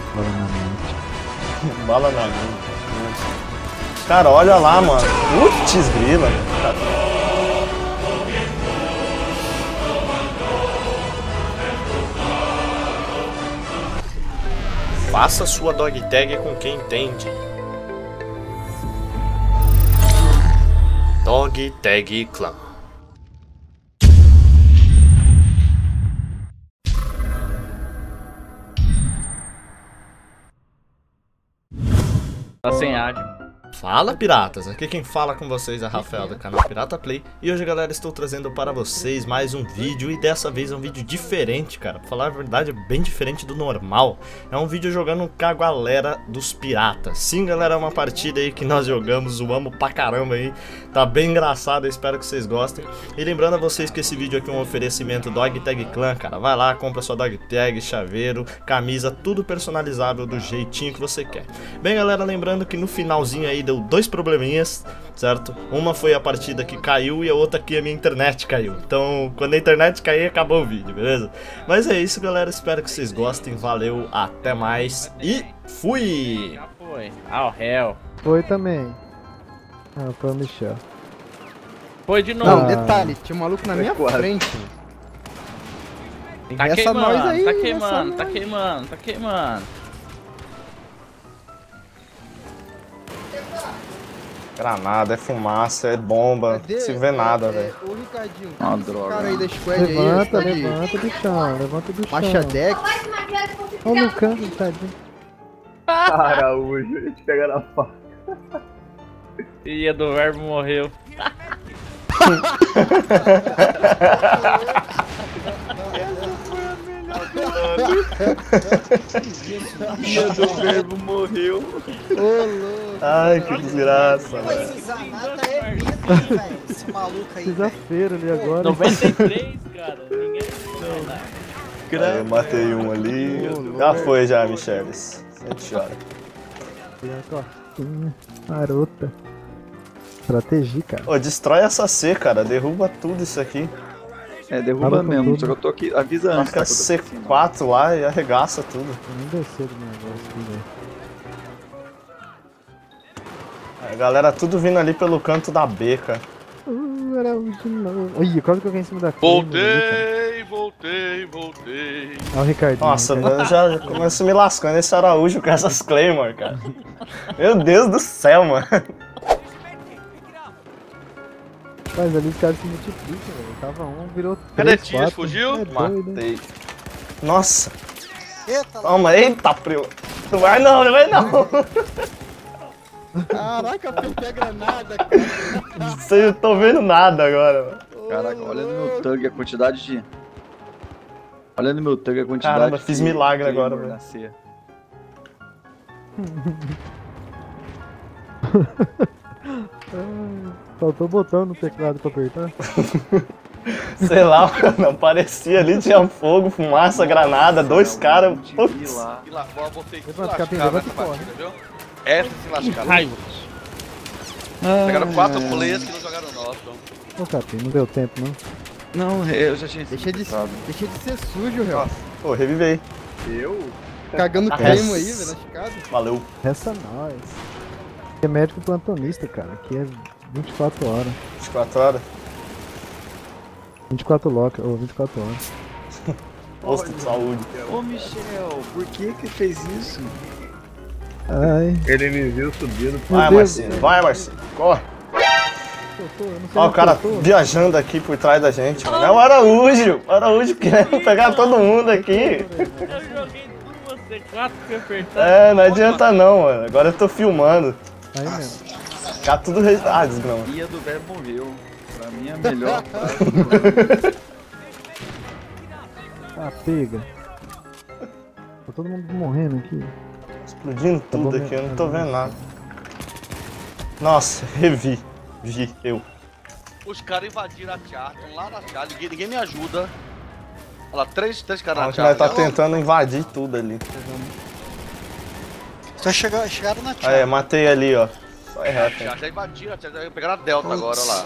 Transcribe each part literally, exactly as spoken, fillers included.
Bala na mente. Bala na mente. Cara, olha lá, mano. Putz, grila. Faça sua dog tag com quem entende. Dog Tag Clan. Tá sem ad. Fala, piratas! Aqui quem fala com vocês é Rafael do canal Pirata Play. E hoje, galera, estou trazendo para vocês mais um vídeo. E dessa vez é um vídeo diferente, cara. Pra falar a verdade, é bem diferente do normal. É um vídeo jogando com a galera dos piratas. Sim, galera, é uma partida aí que nós jogamos, zoamos pra caramba aí. Tá bem engraçado, eu espero que vocês gostem. E lembrando a vocês que esse vídeo aqui é um oferecimento Dog Tag Clan, cara. Vai lá, compra sua dog tag, chaveiro, camisa, tudo personalizável do jeitinho que você quer. Bem, galera, lembrando que no finalzinho aí deu dois probleminhas, certo? Uma foi a partida que caiu e a outra que a minha internet caiu. Então, quando a internet cair, acabou o vídeo, beleza? Mas é isso, galera. Espero que vocês gostem. Valeu, até mais e fui! Já foi. Ah, o réu. Foi também. Ah, foi o Michel. Foi de novo. Não, Ah. detalhe, tinha um maluco na minha frente. Tá Essa queimando, nós aí, tá essa queimando, tá nós. queimando, tá queimando. Granada, é fumaça, é bomba. Cadê? Se vê nada, É, velho. Ô, Ricardinho, Ah, esse droga. cara aí da squad aí, Levanta, squad levanta do chão, levanta do chão. Machadex. Olha no canto, tadinho. Cara, hoje a gente pega na faca. Filha do verbo morreu. Filha do verbo morreu. Ô, louco. Ai, que desgraça, velho. Esse Zanata é mito, velho. Esse maluco aí, velho. Desafeiro ali agora. noventa e três, cara. Ninguém não. Aí eu matei um ali. Já foi já, Micheles. Sente chora. Costinha, marota. Estratégia, cara. Ô, destrói essa C, cara. Derruba tudo isso aqui. É, derruba Acaba com mesmo, tudo. só que eu tô aqui, avisa antes. Marca tá? Que eu tô C aqui em cima. quatro lá e arregaça tudo. Eu nem descer do negócio aqui, velho. A galera tudo vindo ali pelo canto da B, cara. Uh, era o de novo. Olha, quase que eu caí em cima da câmera ali, cara. Voltei, voltei, voltei. Olha o Ricardinho. Nossa, Ricardinho. eu já, já começo me lascando esse Araújo com essas Claymore, cara. Meu Deus do céu, mano. Mas ali os caras se multiplicam, velho. Tava um, virou Cadê três, Tias? quatro. Fugiu? É doido, hein? Matei. Nossa, Eita, toma, eita, primo. Não vai não, não vai não. Caraca, eu apertei a granada, cara. Vocês não estão vendo nada agora, mano. Caraca, olha no meu tug a quantidade de. Olha no meu tug a quantidade Caramba, de. fiz milagre de agora, Claymore velho. na C. Faltou o botão no teclado pra apertar. Sei lá, não parecia ali, tinha fogo, fumaça, granada, dois caras. Te vi Putz. lá. E lá, vou botei tudo Levanta, capim, lascado levanta nessa e corre. partida, viu? Essa se lascaram. Raiva. Pegaram quatro Ah, players que não jogaram nosso. Ô, Capim, não deu tempo, não. Não, eu já tinha Deixa de, pensado. deixa de ser sujo, réu. Pô, revivei. Eu? Cagando Ah, queimo é. aí, velho, na escada. Valeu. Resta nós. Aqui é médico plantonista, cara. Aqui é vinte e quatro horas. vinte e quatro horas. vinte e quatro loca, ou vinte e quatro horas. Posto de saúde. Ô Michel, por que que fez isso? Ai, Ele me viu subindo. meu Vai, Deus. Marcinho, vai, Marcinho. Corre. Soltou, eu não sei Ó, o onde cara soltou. viajando aqui por trás da gente, mano. É o Araújo. O Araújo querendo pegar todo mundo aqui. Eu joguei tudo você, quatro que apertar. É, não adianta não, mano. Agora eu tô filmando. Aí mesmo. Ficar tudo registrado. Ah, desgrama. Filha do verbo morreu. Pra mim é a melhor. Ah, pega. Tá todo mundo morrendo aqui. Explodindo bom tudo mesmo, aqui, eu não tá tô bom. vendo nada. Nossa, revi. Vi, eu. Os caras invadiram a chart, estão lá na chart, ninguém, ninguém me ajuda. Olha lá, três, três caras A na gente vai chart. tá tentando invadir tudo ali. Só chegaram, chegaram na Aí, tia. matei ali, ó. Só é reto, hein. Já, já invadiram, já já pegaram a Delta agora, olha lá.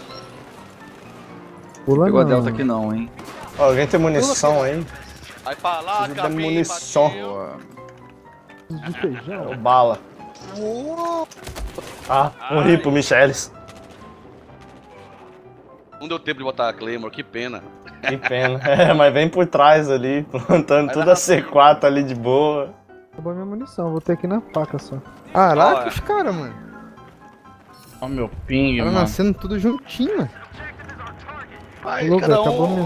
Pula Pegou a não. Delta aqui não, hein? Ó, alguém tem munição aí? Aí pra lá, Preciso da caminho, munição. bateu. Boa. De feijão. Ô, bala. Ah, morri pro Michelis. Não deu tempo de botar a Claymore, que pena. Que pena. É, mas vem por trás ali, plantando tudo a C quatro ali de boa. Acabou a minha munição, vou ter aqui na faca só. Caraca, Olha. os caras, mano. Ó meu ping, Tá mano. nascendo tudo juntinho. Ai, Louco, cada acabou um... minha.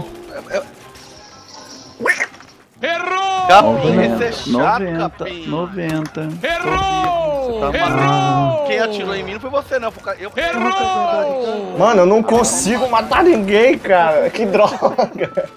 Capim, esse é chato, noventa, Capim. noventa. Errou! Você tá maluco. Quem atirou em mim não foi você, não. Foi o cara- eu... Mano, eu não consigo matar ninguém, cara. Que droga.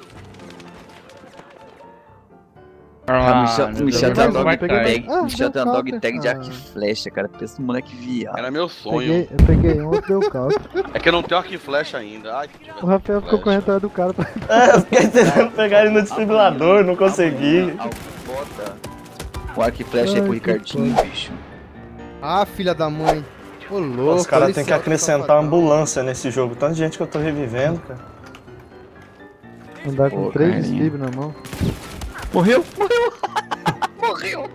Ah, Ah, Michel, meu Michel Deus, tem uma não dog vai tag, cair. Ah, Michel tem uma deu dog counter. tag de arco Ah. e flecha, cara. Pensa no moleque viado. Era meu sonho. Peguei, eu peguei um, outro deu caldo. É que eu não tenho arco e flecha ainda. Ai, que tivesse O Rafael ficou flecha. correndo atrás do cara pra... É, eu fiquei tentando pegar ele no desfibrilador, não consegui. Alguém bota o arco e flecha aí Ai, pro que Ricardinho, foda. bicho. Ah, filha da mãe. Ô, louco. Os caras olha têm esse que acrescentar alto ambulância nesse jogo. Tanta gente que eu tô revivendo, cara. Andar com Pô, três carinha. desfibres na mão. Morreu? Morreu! Morreu!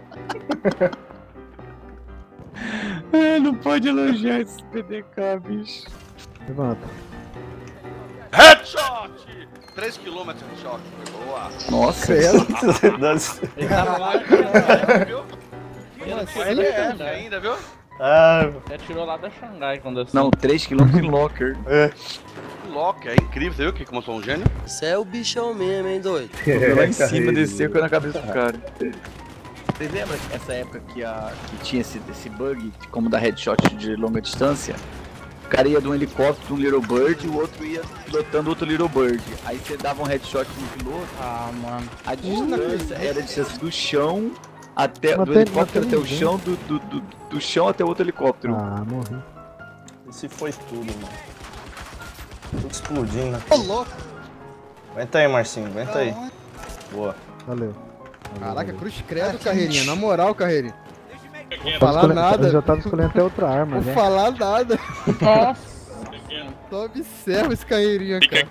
É, não pode elogiar esse P D K, bicho. Levanta. Headshot! três quilômetros de headshot. Foi boa. Nossa, Ele tava lá, ele Viu? Ele Foi L F ainda, viu? Ah, atirou lá da Xangai quando eu não, três quilômetros de locker. é. Loki, é incrível. Você viu que como eu sou um gênio? Você é o bichão mesmo, hein, doido? Foi lá em cima, desceu, caiu na cabeça do cara. Vocês lembram essa época que, a, que tinha esse, esse bug, de como dar headshot de longa distância? O cara ia de um helicóptero, um Little Bird, e o outro ia pilotando outro Little Bird. Aí você dava um headshot no piloto, Ah, mano. a distância era a distância do chão até do Matei- helicóptero matei até o ninguém. chão, do, do, do, do chão até o outro helicóptero. Ah, morri. Esse foi tudo, mano. Tudo explodindo. Ô, louco. Aguenta aí, Marcinho, aguenta aí. Boa. Valeu. Caraca, cruz credo, Carreirinha. Na moral, Carreirinha. Vou Tava falar escolhendo- nada. Eu já tava escolhendo até outra arma, Vou já. falar nada. Nossa. Só observa esse Carreirinha, cara.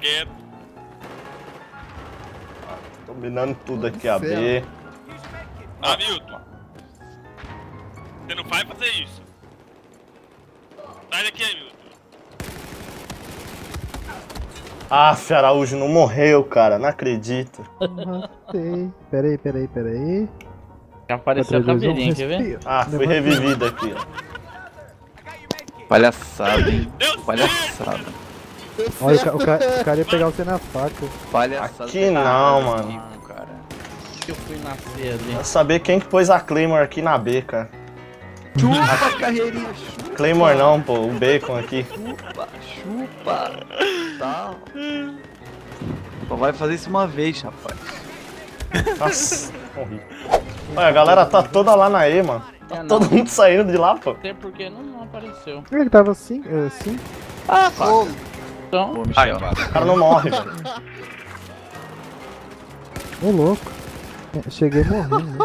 Dominando tudo aqui, a B. Hamilton, você não vai fazer isso. Sai daqui, Hamilton. Ah, Araújo não morreu, cara. Não acredito. Matei. Peraí, peraí, peraí. Já apareceu a três, dois, um, caveirinha, quer ver? respira. Ah, fui revivido aqui, ó. Palhaçada, hein? Deu certo. Palhaçada. Olha, o, ca- o, ca- o cara ia pegar você na faca. Palhaçada. Aqui não, mano. Cara. Que eu fui nascer ali. Quero saber quem que pôs a Claymore aqui na B, cara. Chupa, Carreirinha, chupa. Claymore não, pô. O Bacon aqui. Chupa, chupa. Tá. Só vai fazer isso uma vez, rapaz. Nossa, morri. Olha, a galera tá toda lá na E, mano. É, não. Todo mundo saindo de lá, pô. Até porque não, não apareceu. Ele tava assim, é, assim. Ah, faca. Então, Pô, Ai, Michel. cara. O cara não morre, velho. Ô, louco. É, cheguei morrendo, né?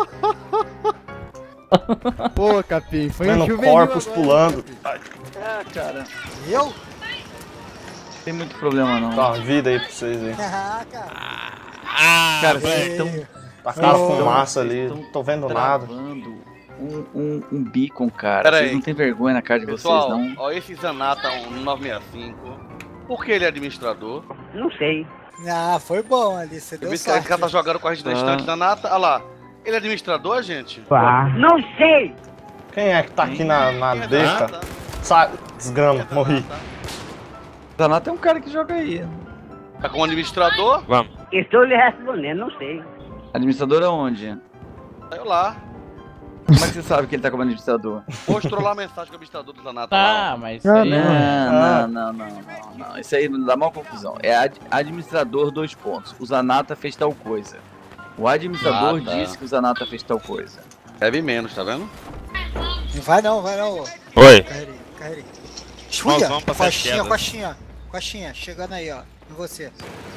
Pô, Capim, foi um Vendo juvenil corpos agora, pulando. Capim. É, cara. Eu? Não tem muito problema, não. Dá uma vida aí pra vocês aí. Ah, cara. Ah, Cara, velho. vocês estão Tacaram Vocês fumaça estão- ali. vocês Não tô vendo nada. travando um, um, um beacon, cara. Pera Vocês aí. não tem vergonha na cara de vocês, Pessoal, não? ó, esse Zanata um nove seis cinco. Por que ele é administrador? Ah, foi bom ali, você Eu deu vi que esse sorte. cara tá jogando com a gente na Ah. estante Zanata. Olha lá. Ele é administrador, gente? Quem é que tá aqui na, na Quem é D, cara? Zanata? Sai, desgrama, morri. Zanata é um cara que joga aí. Tá como administrador? Estou lhe respondendo, não sei. Administrador aonde? Saiu lá. Como é que você sabe que ele tá como administrador? Mostrou lá a mensagem do administrador do Zanata. lá. ah, mas Ah, aí, não. Não, não, não, não, não. Isso aí não dá mal confusão. É ad- administrador, dois pontos. O Zanata fez tal coisa. O administrador Ah, tá. disse que o Zanata fez tal coisa. Deve menos, tá vendo? Não vai não, vai não. Oi. Carreirinha, carreirinha. Nós Chuia, vamos pra sete coxinha, quedas. coxinha. Coxinha, chegando aí, ó. Em você.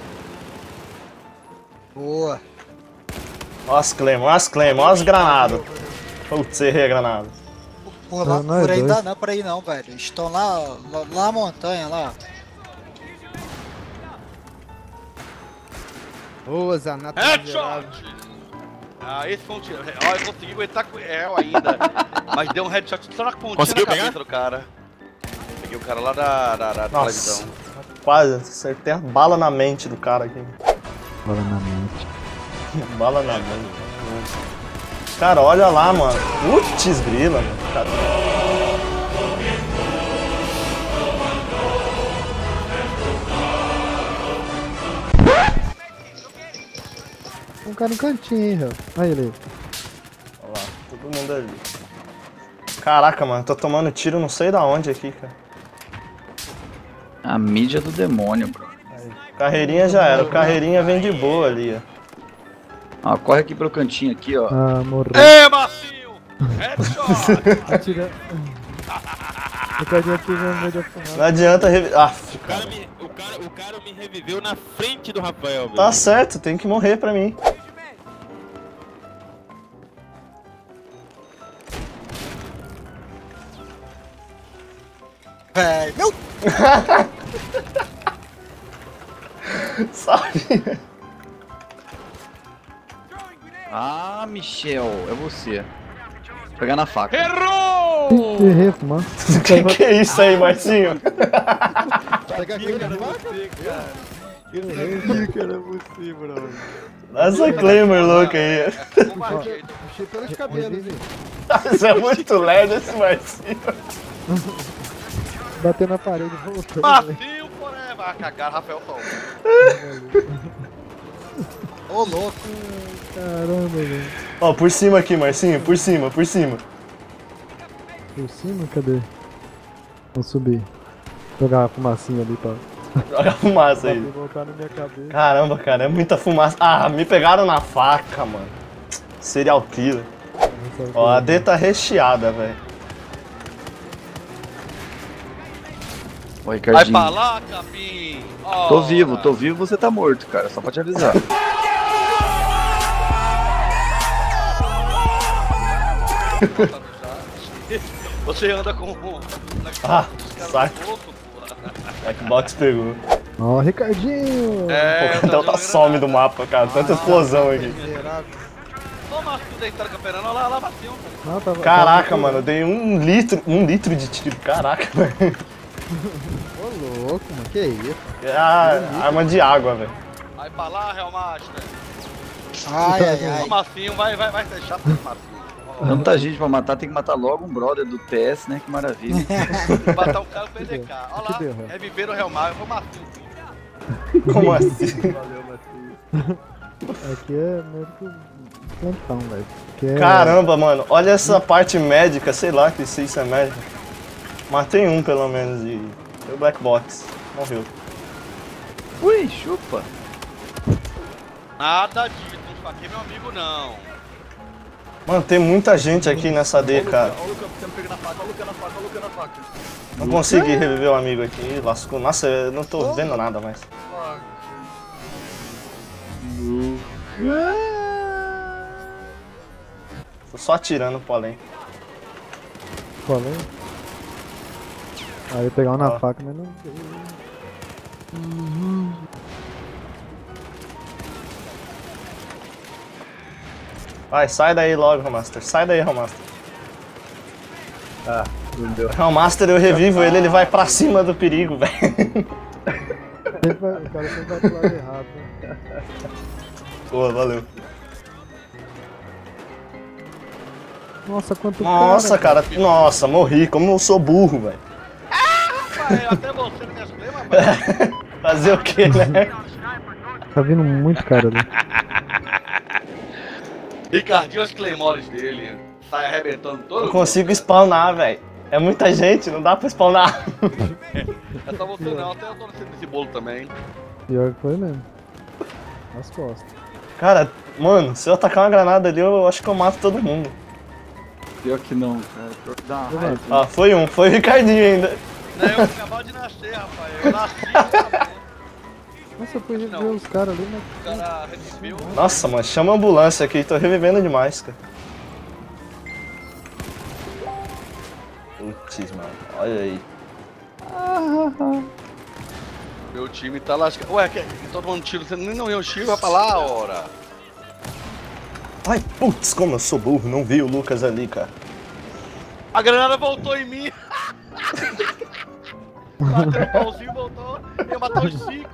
Boa. Ó as Claymore, ó as Claymore, ó as granadas. Putz, errei a granada. Por, lá, Não, não é por aí dois. dá não, por aí não, velho. Estão lá, lá, lá na montanha, lá. Ô, Zanata miserável. Headshot! Ah, esse foi um tiro. Ó, eu consegui aguentar com o réu ainda. Mas deu um headshot só na pontinha Conseguiu na cabeça pegar? do cara. Peguei o cara lá da, da, da televisão. Quase, acertei a bala na mente do cara aqui. Bala na mente. Bala na mente. Cara, olha lá, mano. Putz, grila, mano. Cara. Um cara no cantinho, hein, Réu. Olha ele aí. Olha lá, todo mundo ali. Caraca, mano, tô tomando tiro não sei da onde aqui, cara. A mídia do demônio, bro. Aí. Carreirinha já era, o carreirinha vem de boa ali, ó. Ó, corre aqui pelo cantinho aqui, ó. Ah, morreu. Ê, Marcinho! Headshot! Atira. O cara atirou no meio da fumaça. Não adianta reviver. Ah, O cara, me, o, cara, o cara me reviveu na frente do Rafael, velho. tá certo, tem que morrer pra mim. Véi, meu Sabe? Ah, Michel, é você. Vou pegar na faca. Errou! Errei, fumaça. Que que é isso aí, Marcinho? Pega aqui, cara. Eu errei, que era você, bro. Dá essa claimer louca aí. Puxei pelos cabelos, hein. Isso é muito lerdo esse Marcinho. Bateu na parede e voltou. Marcinho forever! Ah, cagaram, Rafael falou. Ô, louco. Caramba, velho. Ó, por cima aqui, Marcinho, por cima, por cima. Por cima? Cadê? Vou subir. Jogar a fumacinha ali pra, Olha a fumaça pra aí. voltar na minha cabeça. Caramba, cara, é muita fumaça. Ah, me pegaram na faca, mano. Serial killer. Ó, a D tá recheada, velho. Ô, Vai Ricardinho. pra lá, capim! Tô vivo, tô vivo, você tá morto, cara. Só pra te avisar. Você anda com um. Ah, saco. Xbox pegou. Ó, Ricardinho! É, Pô, então tá some do mapa, cara. Tanta explosão aqui. Ô, Marcinho deitado camperando, olha lá, olha lá, Marcinho. Não, tava, Caraca, tava... mano, eu dei um litro, um litro de tiro. Caraca, velho. Ô, louco, mano. Que isso? É a arma de água, velho. Vai pra lá, Real Master. Ai, ai, ai. Ô, Marcinho, vai, vai, vai ser chato esse Marcinho. Ó, Tanta gente pra matar, tem que matar logo um brother do T S, né? Que maravilha. matar um cara P D K. Olha lá, Que deu, Real? reviver o Real Master, ô Marcinho. Como assim? Valeu, Matheus. Aqui é meio que plantão, velho. Aqui é... Caramba, mano, olha essa parte médica, sei lá que se isso é médica. Matei um pelo menos e. Deu Black Box. Morreu. Ui, chupa. Nada disso, não esfaquei meu amigo, não. Mano, tem muita gente aqui nessa D, cara. Olha o Lucan, você me pega na faca, olha o Lucan na faca, olha o Lucan na faca. Não consegui reviver o amigo aqui, lascou. Nossa, eu não tô vendo nada mais. Tô só atirando pro além. Falei. Aí eu ia pegar um na Ó. faca, mas não deu. Vai, sai daí logo, Remaster. Sai daí, Remaster. Ah, não deu. Remaster, eu revivo ele, ele vai pra cima do perigo, velho. Sempre vai- O cara sempre vai pro lado errado, né? Boa, valeu. Nossa, quanto Nossa, cara. cara, nossa, morri. Como eu sou burro, velho. Rapaz, até você não me explica, rapaz. Fazer o que, né? Tá vindo muito cara ali. Ricardinho, os claymores dele, sai arrebentando todo Eu consigo spawnar, velho. É muita gente, não dá pra spawnar. É só você não, até eu tô nesse bolo também. Pior que foi mesmo. Nas costas. Cara, mano, se eu atacar uma granada ali, eu acho que eu mato todo mundo. Pior que não, cara. Pior que dá uma raiva. Ó, foi um, foi o Ricardinho ainda. Não, eu acabava de nascer, rapaz. Eu nasci, rapaz. Nossa, eu fui rever Não. os caras ali, O mas. cara reviveu. Nossa, mano, chama a ambulância aqui, tô revivendo demais, cara. Putz, mano, olha aí. Meu time tá lascado. Ué, que, todo mundo tiro, você nem não viu o tiro, vai pra lá, ora. Ai, putz, como eu sou burro, não vi o Lucas ali, cara. A granada voltou em mim. Bateu o pauzinho e voltou. Eu matar os cinco.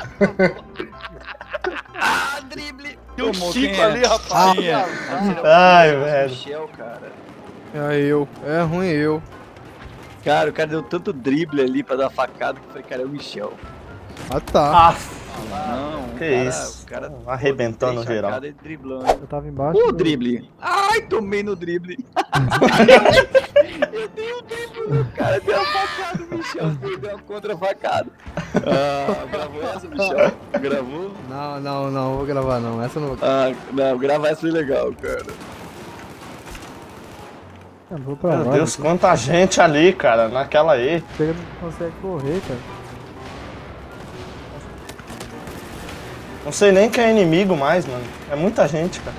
Ah, drible. Tem uns Tomou, cinco quem é? ali, rapaz. Ai, velho. Michel, cara. É eu. É ruim eu. Cara, o cara deu tanto drible ali pra dar facada que eu falei, cara, é o Michel. Ah, tá. Ah, Não, que o cara, isso. O cara arrebentando três geral. facadas e driblando. Eu tava embaixo. O do- drible. Ai, tomei no drible. Eu dei um drible no cara, deu uma facada, o Michel deu uma contra-facada. Ah, gravou essa, Michel? Gravou? Não, não, não, vou gravar não. Essa eu não vou. Ah, não, gravar essa foi legal, cara. Ah, vou pra Meu lá. Deus, quanta gente ali, cara, naquela aí. Chega, não consegue correr, cara. Não sei nem quem é inimigo mais, mano. É muita gente, cara.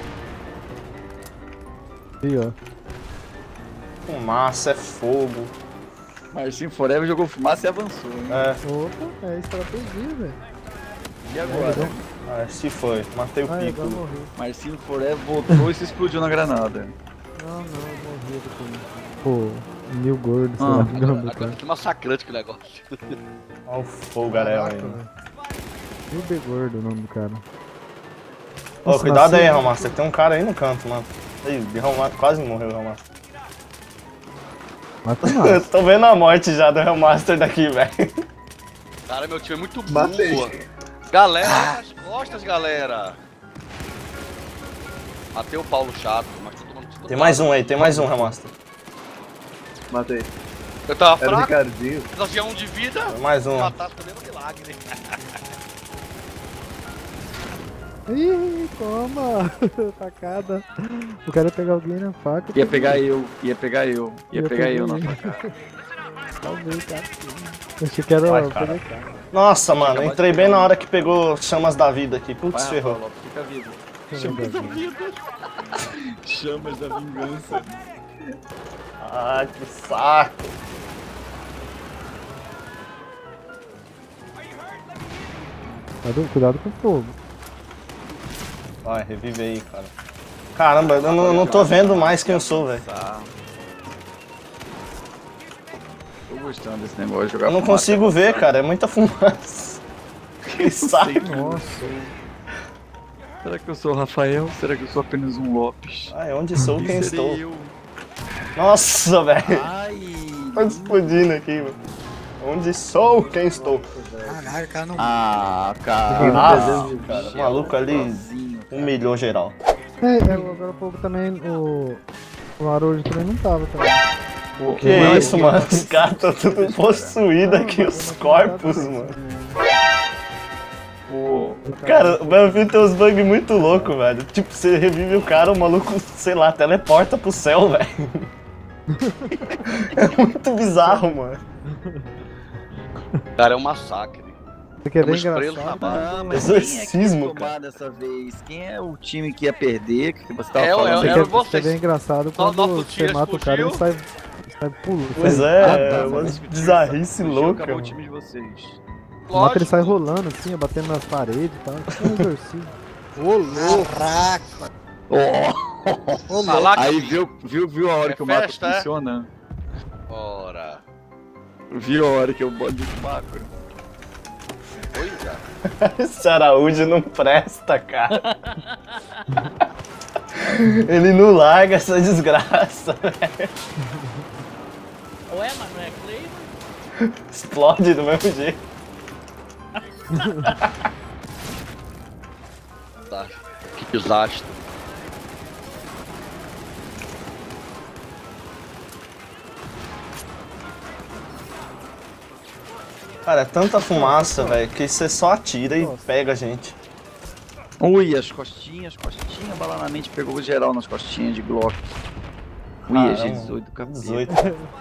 Aí, ó. Fumaça, é fogo. Marcinho Forever jogou fumaça e avançou, hein? É, Opa, é estratégia, velho. E agora? ah, se foi. Matei o Ai, pico. agora morri. Marcinho Forever voltou e se explodiu na granada. Não, não, eu morri depois. Pô, mil gordos, sei Ah, lá, gamba, Agora cara. que massacrante que negócio. Olha o fogo, galera. Caraca, velho. Mil B gordo o nome do cara. Ô, Nossa, cuidado nasceu- aí, Realmaster. Tem um cara aí no canto, mano. Ih, Realmaster quase morreu, Realmaster. Mata o Eu Márcio. tô vendo a morte já do Realmaster daqui, velho. Cara, meu time é muito Matei. burro. Galera, olha as costas, galera. Matei o Paulo chato, mas todo mundo... Tem mais um aí, tem mais um, Realmaster. Matei. Eu tava Era o fraco, Ricardinho. nós tinha um de vida. Tem mais um. Matar também é um milagre. Ih, toma! Facada. O cara ia pegar alguém na faca. Ia pegar eu, ia pegar eu, ia, Ia pegar pegar eu na ele. facada. Talvez, cara. Eu achei que era Vai, o cara. P D K. Nossa, mano, entrei bem na hora que pegou chamas da vida aqui. Putz, Vai, ferrou. Rafael Lopes, fica vivo. Chamas da vida. Chamas da vingança. Ai, que saco. Cuidado, cuidado com o fogo. Vai, revive aí, cara. Caramba, eu não, eu não tô vendo mais quem eu sou, velho. Tá. Tô gostando desse negócio de jogar Eu não fumaça consigo ver, avançada. cara. É muita fumaça. Que saco. Nossa. Será que eu sou o Rafael? Será que eu sou apenas um Lopes? Ai, onde sou, quem Serei estou? eu. Nossa, velho. Ai. Tá explodindo aqui, mano. Onde sou, quem estou? Caralho, o cara não. Ah, cara. Ah, cara, o maluco ali Sozinho, cara. humilhou geral. É, é, agora há pouco também o. O Arujo também não tava também. O que é isso, mano? Os caras estão tudo possuídos aqui, os corpos, mano. Pô, Cara, o Battlefield tem uns bugs muito loucos, velho. Tipo, você revive o cara, o maluco, sei lá, teleporta pro céu, velho. É muito bizarro, mano. Cara, é um massacre. Você quer ver Estamos presos engraçado? na base. ah, mas Exorcismo, quem é que ia tomar cara. dessa vez? Quem é o time que ia perder? Que você tava É, falando? é, Você é, quer, eu vou- você quer ver engraçado quando nosso você tio mata o cara e ele explodiu. sai, sai pulando. Pois sai- é, Ah, tá, é mas umas esse time bizarrice fugiu, louca, acabou o mano. time de vocês. Mata ele sai Lógico. rolando assim, ó, batendo nas paredes e tal. Tipo um exorcismo. Ô, louco. Caraca. Oh. Ô, louco. Calaca, Aí filho. viu, viu, viu a hora É que o mapa festa, é? funciona? Ora. Viu a hora que eu boto de macro? Coisa. Esse Araújo não presta, cara. Ele não larga essa desgraça, velho. Ué, mas não é Clay? Explode do mesmo jeito. Tá. Que desastre. Cara, é tanta fumaça, velho, que você só atira e pega a gente. Ui, as costinhas, costinha, balanamente pegou geral nas costinhas de Glock. Ui, a Caramba, G dezoito do capeta. dezoito.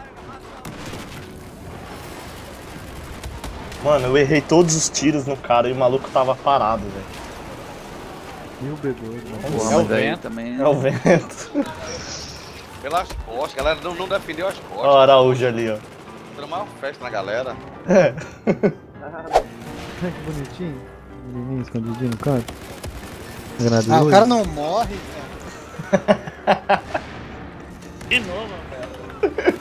Mano, eu errei todos os tiros no cara e o maluco tava parado, velho. Mil B dois, mano. Porra, É o mas aí vento. também... É o vento. Pelas costas, galera não, não defendeu as Olha o costas. Araújo ali, ó. Foi uma festa na galera. É. Que bonitinho. Menininho escondidinho no canto. Granada de Ah, o luz. cara não morre, velho. De novo, velho.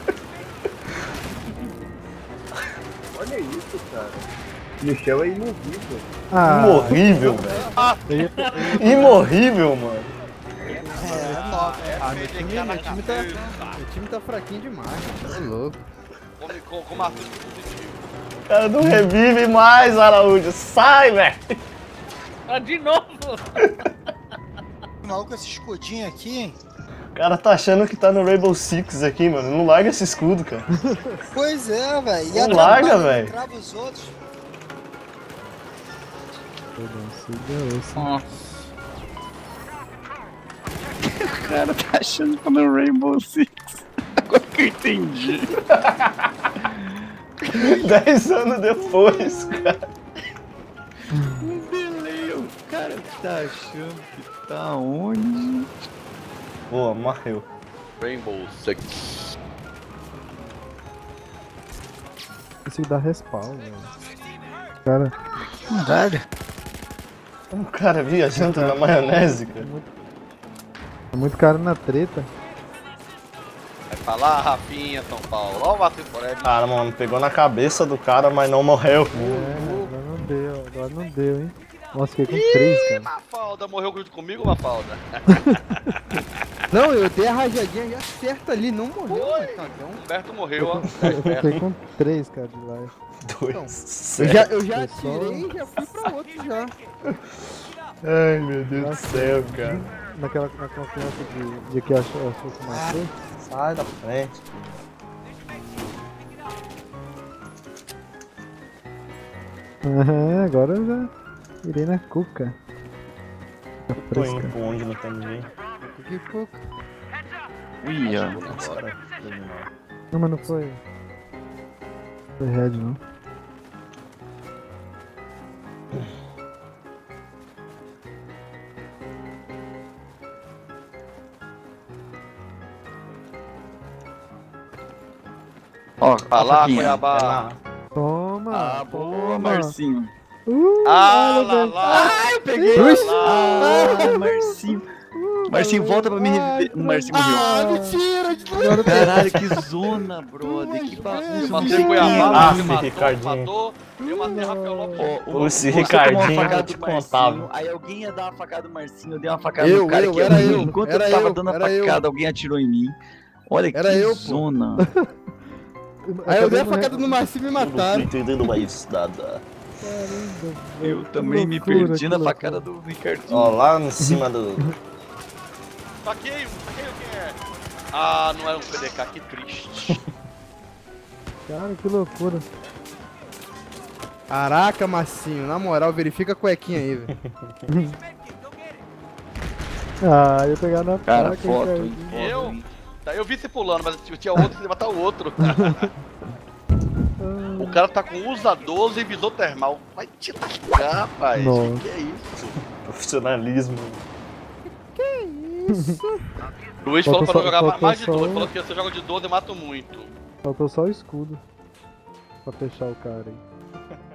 Olha isso, cara. Michel é imorrível. Ah, Imorrível, velho. Imorrível, mano. É, nove. Ah, meu time, meu, time tá, meu time tá fraquinho demais. Tá louco. Come, com, com uma positivo. O cara não revive mais, Araújo. Sai, velho. Ah, de novo. Maluco, esse escudinho aqui, hein? O cara tá achando que tá no Rainbow Six aqui, mano. Não larga esse escudo, cara. Pois é, velho. E Não atrapalha, larga, velho. trava os outros. eu não sei Deus. Nossa. O cara tá achando que tá no Rainbow Six. Agora que eu entendi. Dez anos depois, cara. Um delay. O cara tá achando que tá onde? Boa, morreu. Rainbow Six. Isso dá respawn, velho. Cara, Velho. O cara viajando na maionese, cara. é muito caro na treta. Vai falar, Rafinha, São Paulo. Ó o Matheus Forever. Cara, mano, pegou na cabeça do cara, mas não morreu. É, agora não deu, agora não deu, hein. Nossa, fiquei com três, cara. Mafalda, morreu junto comigo, Mafalda? Não, eu dei a rajadinha já certa ali, não morreu, né, cagão. Humberto morreu, ó. Eu fiquei com três, cara, de live. Dois. Eu já, eu já Eu só- tirei e já fui pra outro já. Ai, meu Deus do céu, cara. Naquela na confiança de, de que achou, achou que matou. Sai da frente. Aham, agora eu já irei na cuca. Fica Tô indo fresca. pra onde não tem ninguém. Que pouco. Ia. Agora. Não, mas não foi. Foi red, não. Ó, Falar, Rafinha. Cuiabá. Toma! Ah, boa, toma. Marcinho. Uh, Ah, olha, lá, velho. lá. Ah, eu peguei! Ux. Ah, Marcinho. Marcinho, volta pra me reviver. O Marcinho morreu. Ah, mentira! Caralho, que zona, brother. Que Eu bagunça. matei Cuiabá, Ah, você matou, Ricardinho. matou. Eu matei Rafael Lopes. Ó, o- Esse você Ricardinho tomou uma facada te do Marcinho, contava. Aí alguém ia dar uma facada do Marcinho, eu dei uma facada Eu, no cara eu, que era eu, eu, enquanto era eu tava eu, dando a era eu. facada, alguém atirou em mim. Olha Era que eu, pô. zona. Aí eu dei a Acabei facada no Marcinho e me mataram. entendendo mais nada. Caramba, Eu que também me loucura, perdi que na loucura. facada do Ricardinho. Ó, lá em cima do. Saquei, saquei quem é. Ah, não era um P D K, que triste. Cara, que loucura. Caraca, Marcinho, na moral, verifica a cuequinha aí, velho. Ah, ia pegar na Cara, faca, foto, cara. hein? Foto, Eu? hein? Tá, eu vi você pulando, mas eu tinha outro, você ia matar o outro. O cara tá com usa doze e visor termal. Vai te lascar, rapaz. Nossa. Que é isso? Profissionalismo. Luiz Faltou falou pra não só- jogar faltou mais de só doze. um. Falou que se eu jogo de doze eu mato muito. Faltou só o escudo. Pra fechar o cara aí.